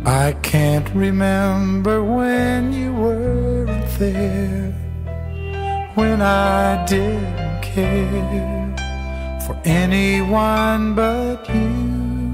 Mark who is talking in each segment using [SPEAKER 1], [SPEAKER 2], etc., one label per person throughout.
[SPEAKER 1] I can't remember when you weren't there, when I didn't care for anyone but you.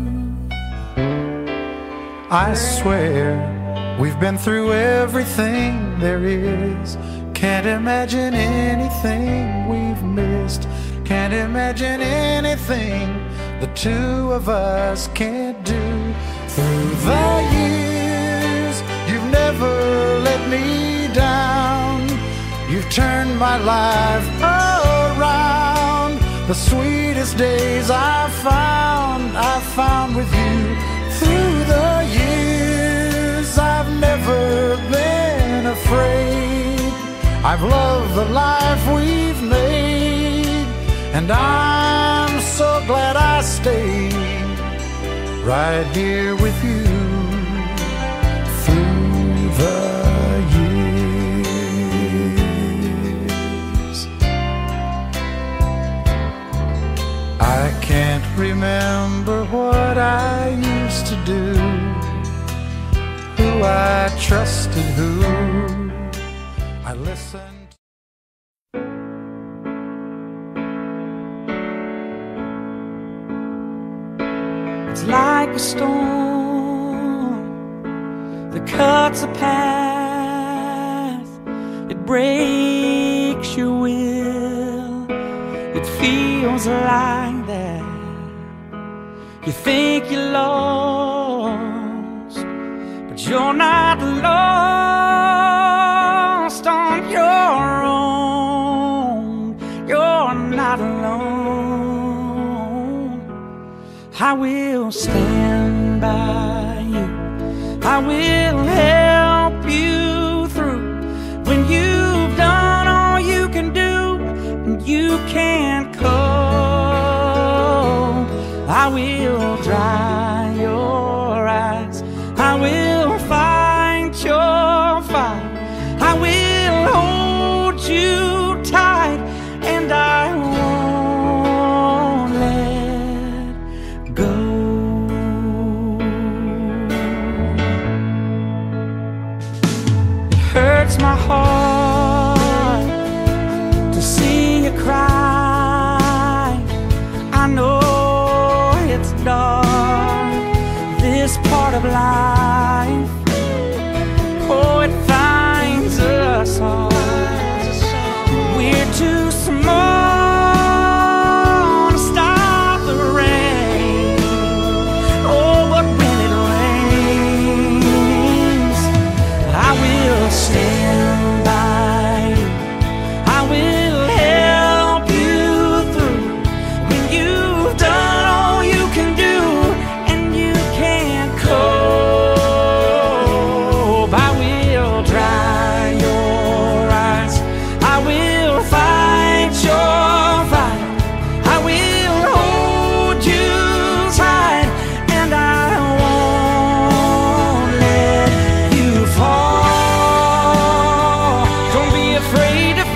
[SPEAKER 1] I swear we've been through everything there is. Can't imagine anything we've missed. Can't imagine anything the two of us can't do. Through the years, you've never let me down. You've turned my life around. The sweetest days I've found with you. Through the years, I've never been afraid. I've loved the life we've made, and I'm so glad I stayed right here with you through the years. I can't remember what I used to do, who I trusted, who I listened.
[SPEAKER 2] It's like a storm that cuts a path. It breaks your will. It feels like that. You think you're lost, but you're not lost on your own. You're not alone. I will stand by you. I will help you through when you've done all you can do and you can't cope. I will dry your eyes. I will fight your fight. I will hold you tight, and I won't let go. It hurts my heart to see you cry. I know it's dark, this part of life. Oh, it finds us all. We're too small to stop the rain. Oh, but when it rains, I will stand by you. I will help you through when you've done all you can do and you can't cope. I will dry your eyes. I will fight your fight. I will hold you tight, and I won't let you fall. Don't be afraid to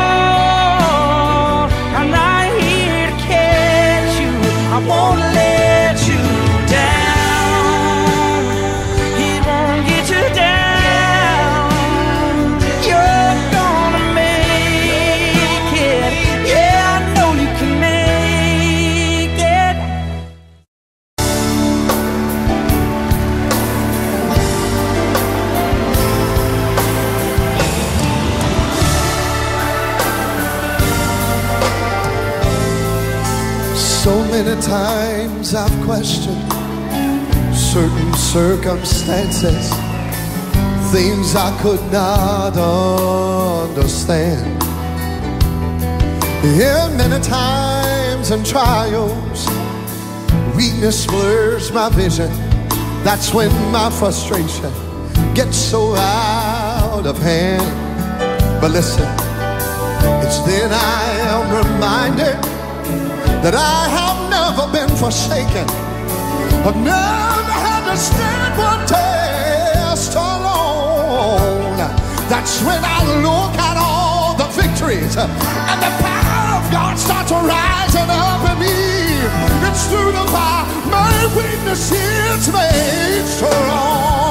[SPEAKER 2] fall. I'm right here to catch you. I won't let you down. It won't get you down. You're gonna make it. Yeah, I know you can make it.
[SPEAKER 3] So many times I've questioned certain circumstances, things I could not understand. Yeah, many times in trials, weakness blurs my vision. That's when my frustration gets so out of hand. But listen, it's then I am reminded that I have never been forsaken. I've never had to stand one test alone. That's when I look at all the victories and the power of God starts rising up in me. It's through the power my weakness is made strong.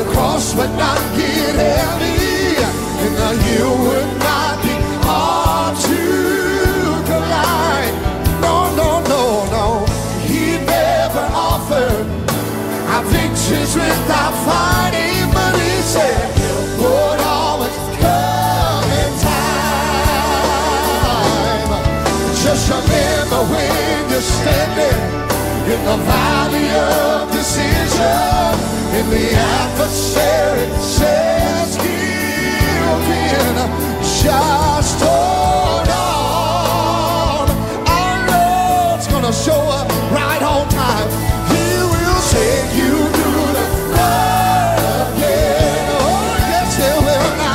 [SPEAKER 3] cross would not get heavy, and the hill would not be hard to climb. No, no, no, no. He never offered our victories without fighting, but he said, would always come in time. Just remember when you're standing in the valley of decision, and the adversary says give in, just hold on. Our Lord's gonna show up right on time. He will take you through the fire again. Oh yes, he will now.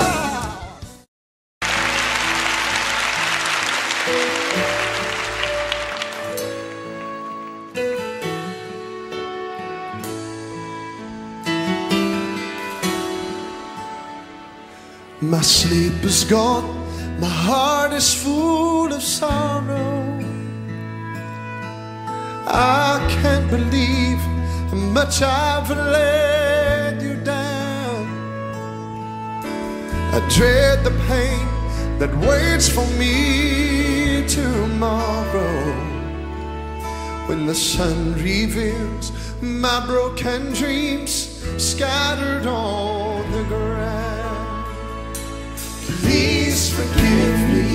[SPEAKER 3] My sleep is gone, my heart is full of sorrow. I can't believe how much I've let you down. I dread the pain that waits for me tomorrow, when the sun reveals my broken dreams scattered on the ground. Please forgive me,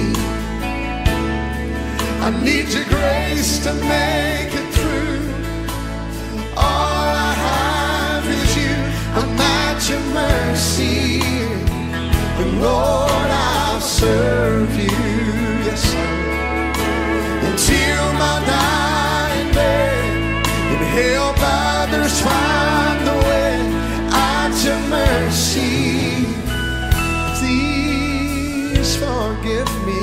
[SPEAKER 3] I need your grace to make it through. All I have is you, I'm at your mercy, and Lord, I'll serve you, yes I will, until my dying day, and help others find the way at your mercy. Please forgive me.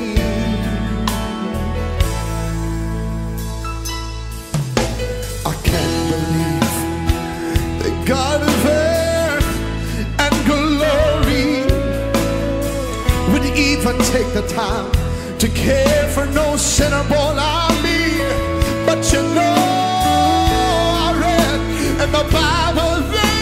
[SPEAKER 3] I can't believe that God of earth and glory would even take the time to care for no sinner born of me. But you know, I read in the Bible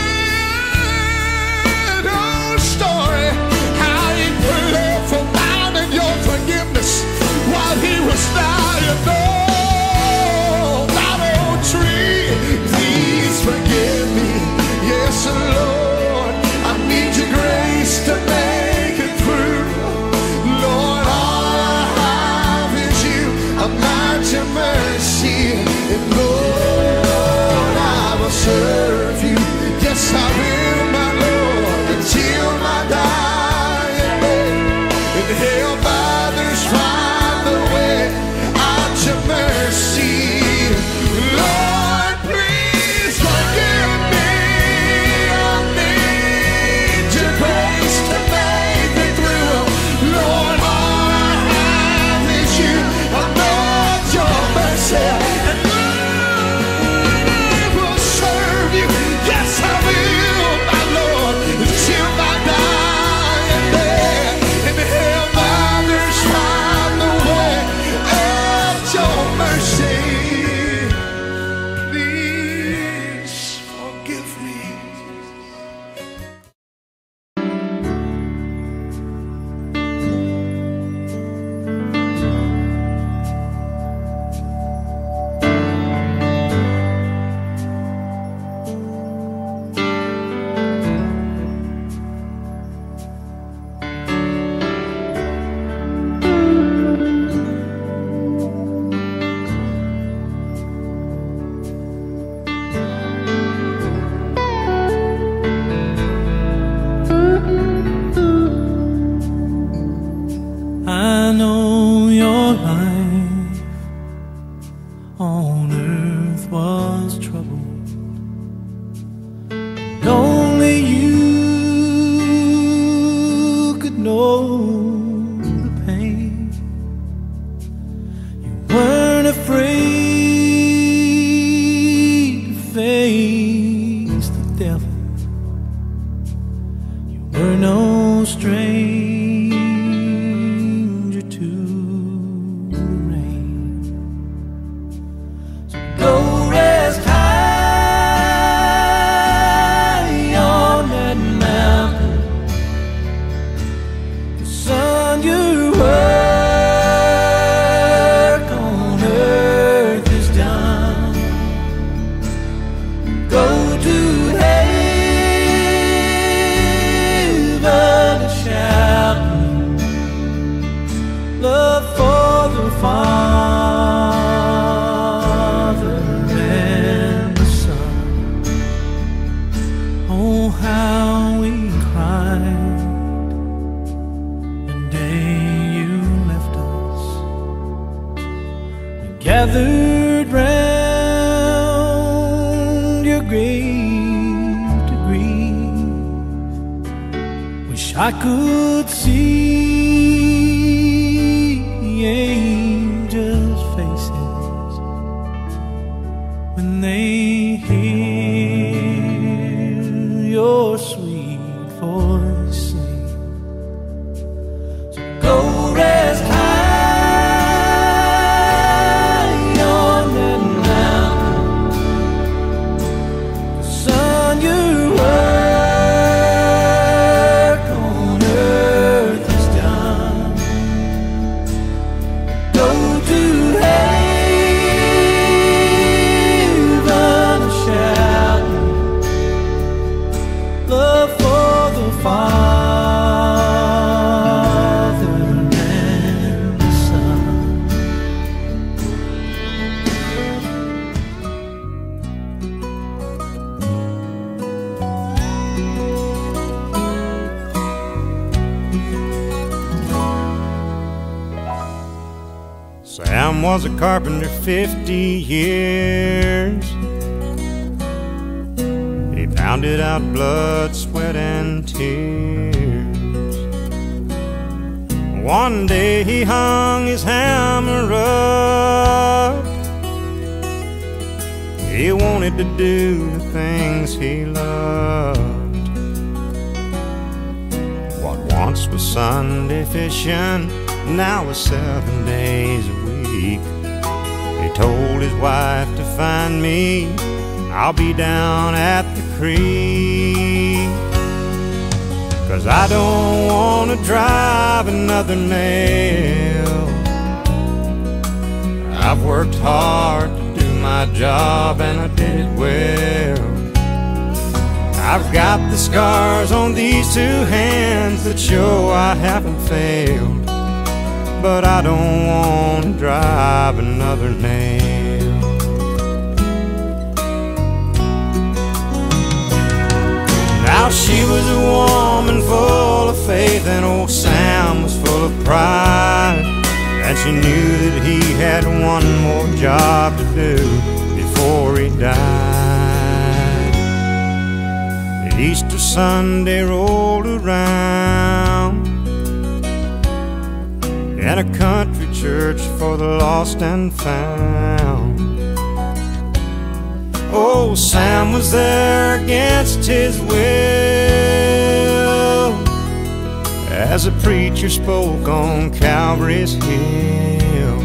[SPEAKER 3] that old story, how he prayed for mine and your forgiveness while he was dying. Oh, that old tree, please forgive me. Yes, Lord, I need your grace to make it through. Lord, all I have is you, I'm at your mercy, and Lord, I will serve you. Yes, I will, my Lord, until my dying day, and help others find the way at your mercy. Lord, please forgive me. I need your grace to make it through. Lord, all I have is you, I'm at your mercy, and Lord, I will serve you. Yes, I will, my Lord, until my dying day, and help others find the way at your mercy. Please forgive me.
[SPEAKER 2] I know your life on earth was troubled, and only you could know the pain. You weren't afraid to face the devil. You were no stranger to the Father and the Son. Oh, how we cried the day you left us. We gathered round your grave to grieve. Wish I could see angels' faces when they hear your sweet voice sing. So go rest high on that mountain. Son, your work on earth is done. Go to heaven shouting love for the Father and the Son.
[SPEAKER 1] Sam was a carpenter 50 years. He pounded out blood, sweat, and tears. One day he hung his hammer up. He wanted to do the things he loved. What once was Sunday fishing now is 7 days a week. He told his wife to find me, I'll be down at the creek. 'Cause I don't want to drive another nail. I've worked hard to do my job and I did it well. I've got the scars on these two hands that show I haven't failed. But I don't want to drive another nail. Now she was a woman full of faith, and old Sam was full of pride. And she knew that he had one more job to do before he died. Easter Sunday rolled around, and a country church for the lost and found. Oh, Sam was there against his will as a preacher spoke on Calvary's hill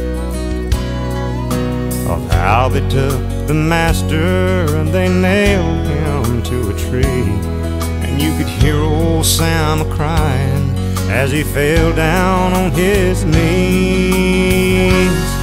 [SPEAKER 1] of how they took the master and they nailed him to a tree. And you could hear old Sam crying as he fell down on his knees.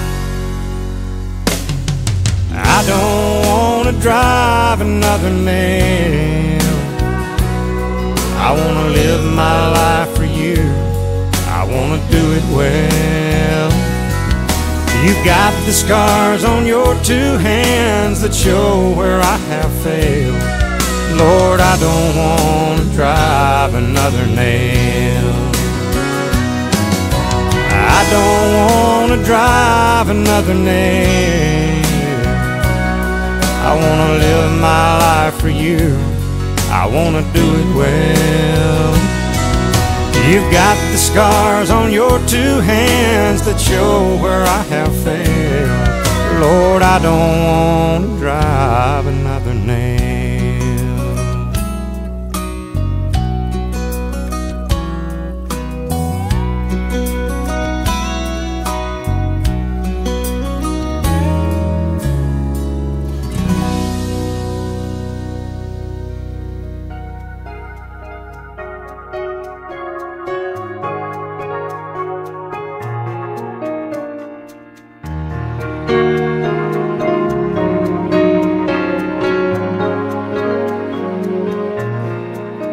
[SPEAKER 1] I don't want to drive another nail. I want to live my life for you. I want to do it well. You've got the scars on your two hands that show where I have failed. Lord, I don't want to drive another nail. I don't want to drive another nail. I want to live my life for you. I want to do it well. You've got the scars on your two hands that show where I have failed. Lord, I don't want to drive another nail.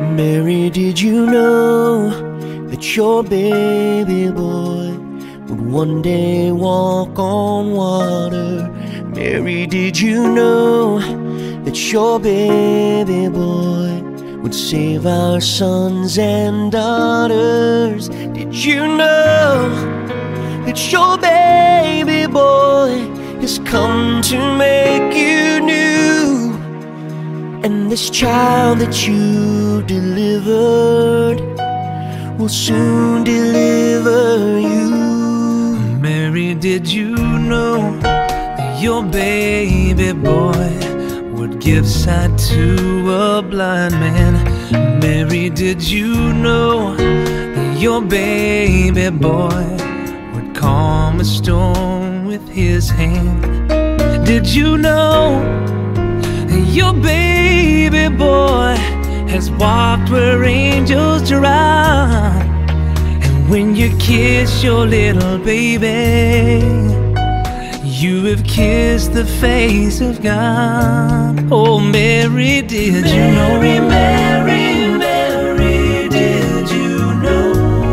[SPEAKER 2] Mary, did you know that your baby boy would one day walk on water. Mary, did you know that your baby boy would save our sons and daughters? Did you know that your baby boy has come to make you new? And this child that you delivered will soon deliver you.
[SPEAKER 4] Mary, did you know that your baby boy would give sight to a blind man? Mary, did you know that your baby boy would calm a storm with his hand? Did you know that your baby boy has walked where angels drown? And when you kiss your little baby, you have kissed the face of God. Oh, Mary, did you know? Mary, Mary, Mary, did you know?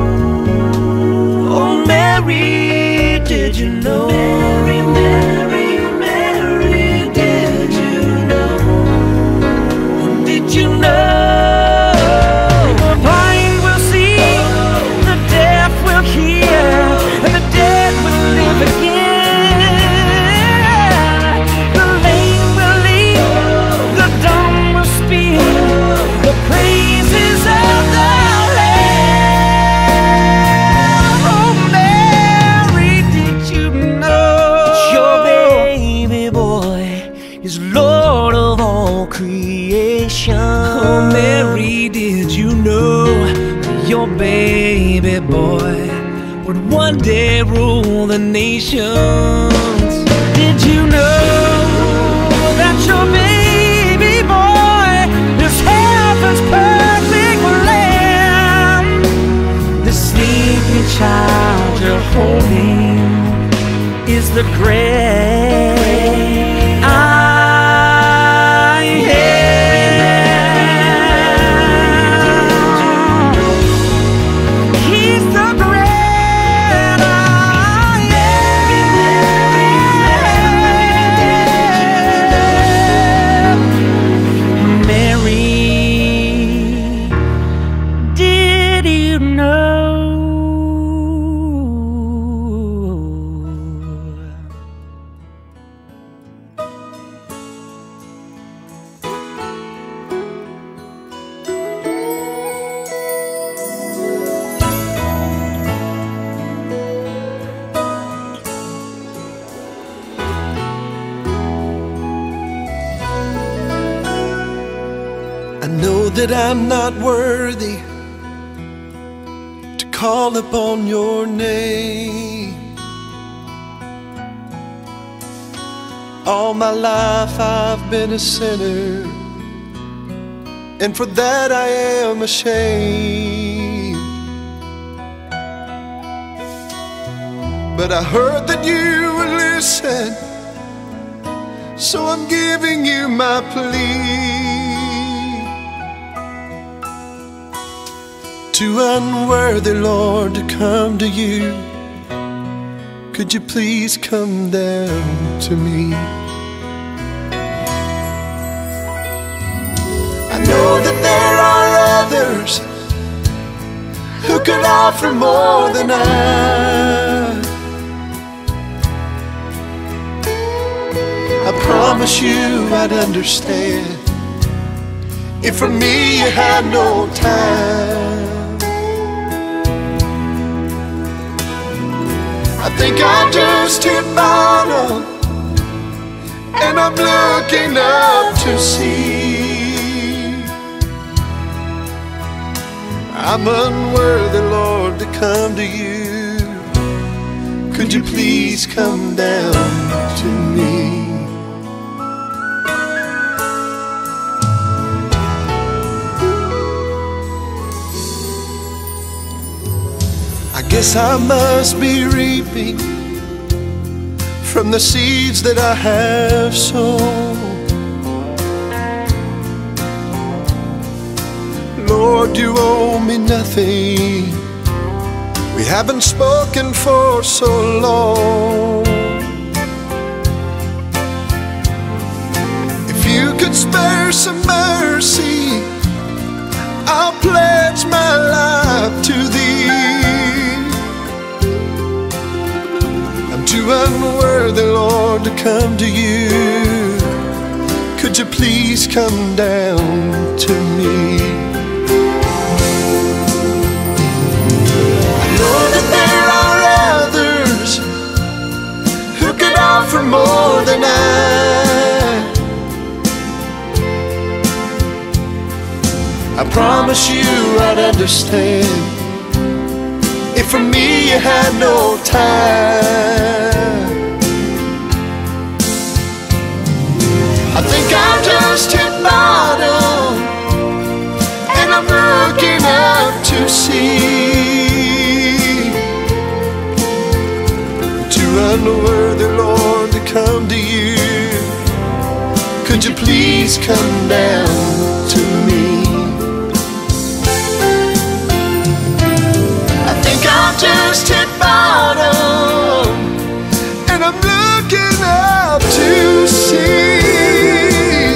[SPEAKER 4] Oh, Mary, did you know? Mary, Mary, Mary, did you know? Did you know?
[SPEAKER 2] The blind will see, the deaf will hear, and the dead will live again. The lame will leap, the dumb will speak, the praises of the Lamb. Oh, Mary, did you know your baby boy is Lord of all creation?
[SPEAKER 4] Oh, Mary, did you know that your baby boy would one day rule the nations?
[SPEAKER 2] Did you know that your baby boy is heaven's perfect lamb? The sleeping child you're holding is the great I am. He's the great I am. Mary, did you know?
[SPEAKER 3] I know that I'm not worthy to call upon your name. All my life I've been a sinner, and for that I am ashamed. But I heard that you would listen, so I'm giving you my plea. Too unworthy, Lord, to come to you. Could you please come down to me? I know that there are others who could offer more than I promise you I'd understand if for me you had no time. I think I just hit bottom, and I'm looking up to see I'm unworthy, Lord, to come to you. Could you please come down to me? I guess I must be reaping from the seeds that I have sown. Lord, you owe me nothing, We haven't spoken for so long. If you could spare some mercy, I'll pledge my life to thee. I'm too unworthy, Lord, to come to you. Could you please come down to me? I know that there are others who could offer more than I promise you I'd understand if for me you had no time. I think I've just hit bottom, and I'm looking up to see. Too unworthy, Lord, to come to you. Could you please come down to me? I've just hit bottom, and I'm looking up to see.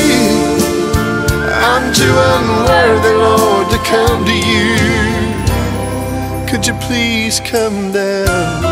[SPEAKER 3] I'm too unworthy, Lord, to come to you. Could you please come down?